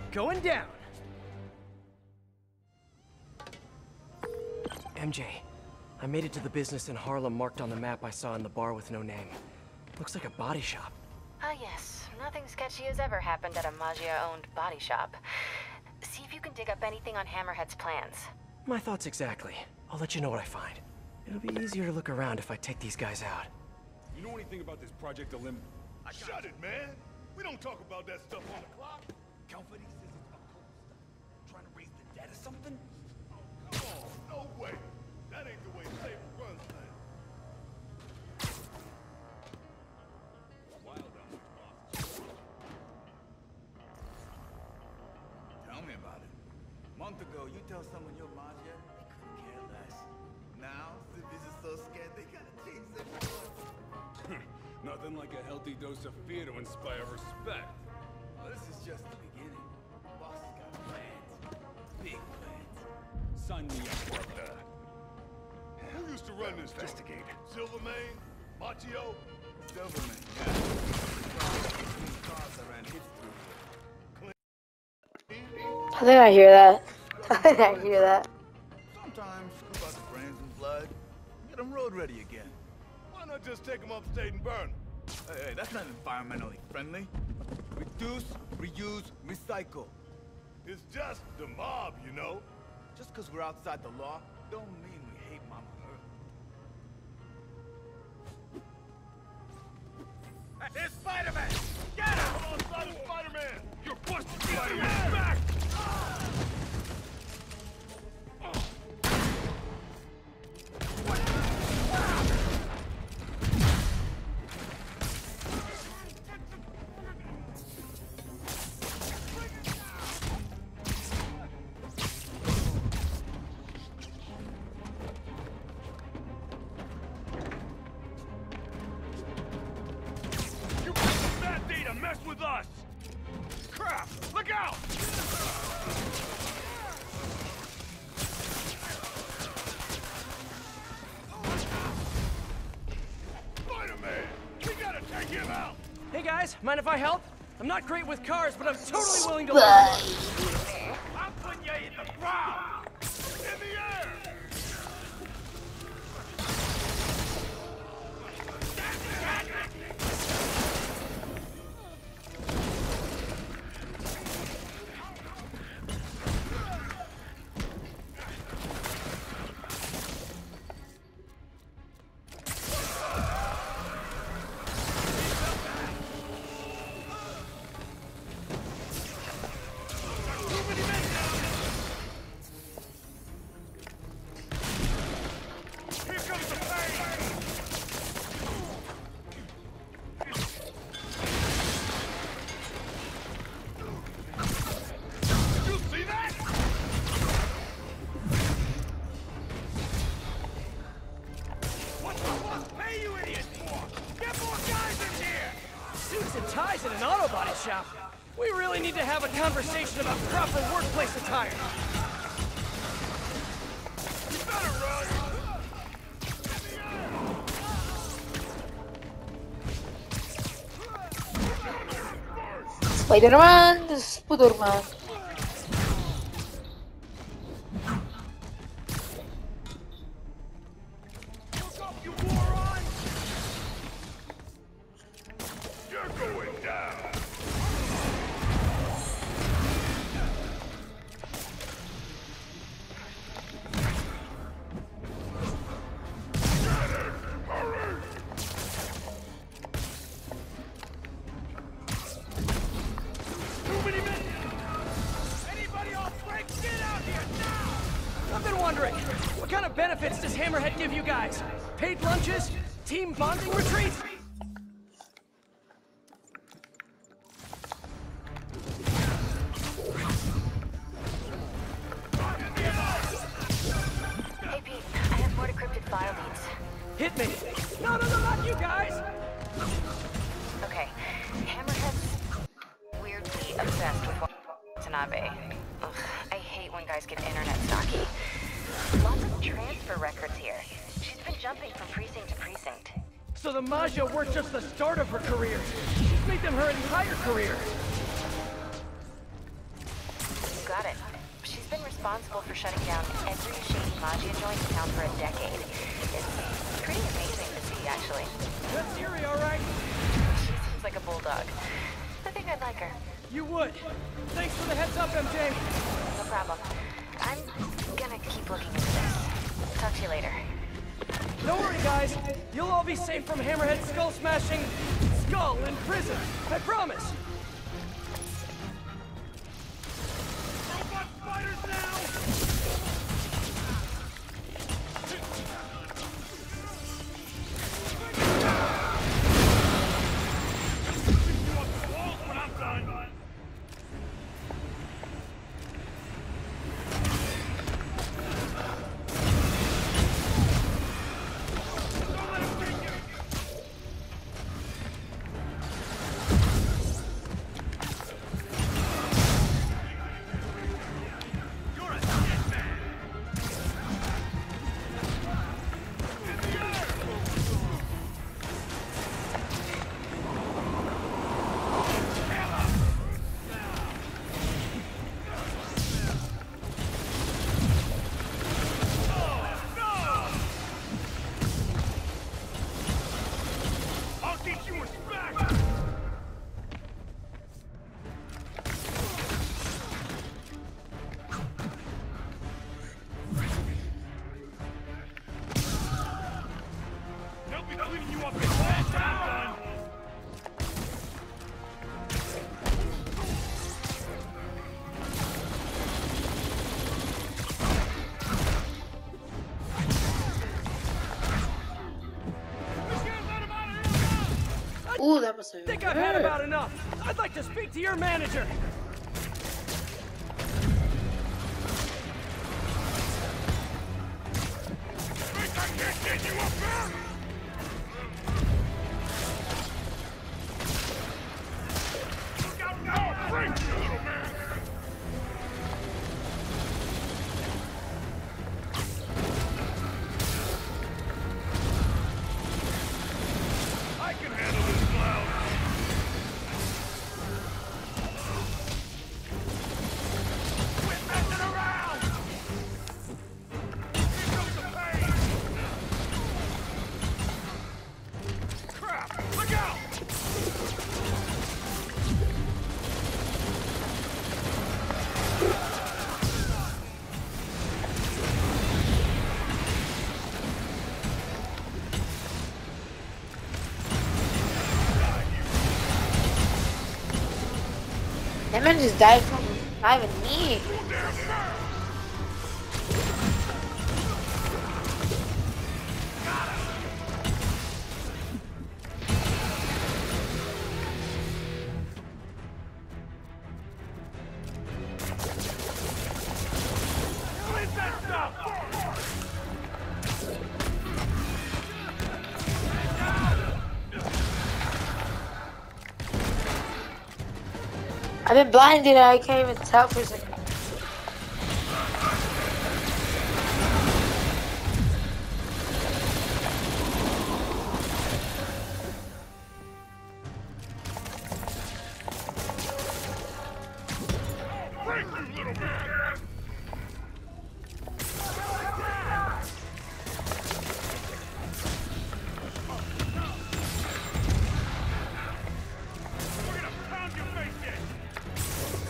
Going down. MJ, I made it to the business in Harlem marked on the map I saw in the bar with no name. Looks like a body shop. Ah, yes. Nothing sketchy has ever happened at a Maggia-owned body shop. See if you can dig up anything on Hammerhead's plans. My thoughts exactly. I'll let you know what I find. It'll be easier to look around if I take these guys out. You know anything about this Project Olympus? Shut it, man! We don't talk about that stuff on the clock. Company says it's occult stuff. Trying to raise the dead or something? Oh, come on, no way. That ain't the way Saber runs things. Wild on these bosses. Tell me about it. A month ago, you tell someone you're Maggia, they couldn't care less. Now, civvies are so scared they gotta change their clothes. Nothing like a healthy dose of fear to inspire respect. Well, this is just the beginning. Boss has got plans. Big plans. Sign me up, brother. Who used to run this Investigate. joint? Silvermane? Machio? Silverman, yeah. Cars I ran hits through. I think I hear that. I think I hear that. Sometimes, scoop out the brains and blood. Get them road ready again. Why not just take them upstate and burn them? Hey, that's not environmentally friendly. Reduce, reuse, recycle. It's just the mob, you know? Just because we're outside the law, don't mean we hate Mama Earth. It's Spider-Man! Get him! Come on, son, Spider-Man! You're busted, Spider-Man! Back! Mess with us! Crap! Look out! Spider-Man! We gotta take him out! Hey guys, mind if I help? I'm not great with cars, but I'm totally willing to I'm putting you in the ground! In the air! Ties in an auto body shop. We really need to have a conversation about proper workplace attire. You better run! Spider-Man, Spider-Man. I've been wondering, what kind of benefits does Hammerhead give you guys? Paid lunches? Team bonding retreats? Hey, Pete. I have more decrypted file leads. Hit me! No, not you guys! Okay. Hammerhead's weirdly obsessed with Watanabe. Ugh, I hate when guys get internet stocky. Lots of transfer records here. She's been jumping from precinct to precinct. So the Maggia weren't just the start of her career. She's made them her entire career. responsible for shutting down every shady Maggia joint in town for a decade. It's pretty amazing to see, actually. That's Yuri, all right? She seems like a bulldog. I think I'd like her. You would. Thanks for the heads up, MJ. No problem. I'm gonna keep looking into this. Talk to you later. Don't worry, guys. You'll all be safe from Hammerhead's skull-smashing skull in prison. I promise. Robot spiders now! You up the walls when I'm done. Don't let him take you! You're a dead man! In the air! I'll teach you respect! They'll be cleaning you up in that time, son! We can't let him out of here now! Ooh, that was I think I've had about enough. I'd like to speak to your manager. Think I can't get you up there? Look out now! Break, you little man! I can handle this clown! Quit messing around! Here comes the pain! Crap! Look out! That man just died from not even me. What is that stuff? I've been blinded. I can't even tell for a second. Break, you little man! We're gonna pound your face in!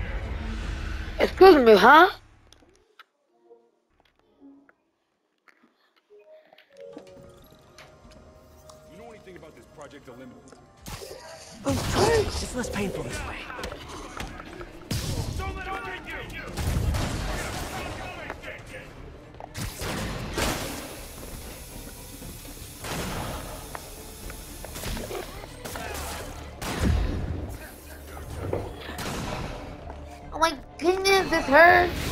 Excuse me, huh? It's less painful this way. Don't let him get you! Oh my goodness, this hurts.